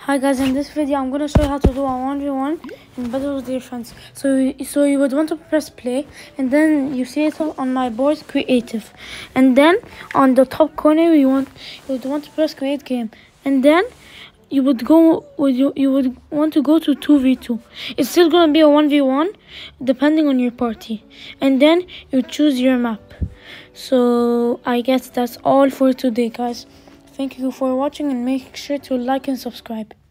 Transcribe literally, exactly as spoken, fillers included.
Hi guys, in this video I'm gonna show you how to do a one v one in battle with your friends. So, so you would want to press play, and then you see it on my board, creative, and then on the top corner you want you would want to press create game, and then you would go would you you would want to go to two v two. It's still gonna be a one v one depending on your party, and then you choose your map. So I guess that's all for today, guys. Thank you for watching, and make sure to like and subscribe.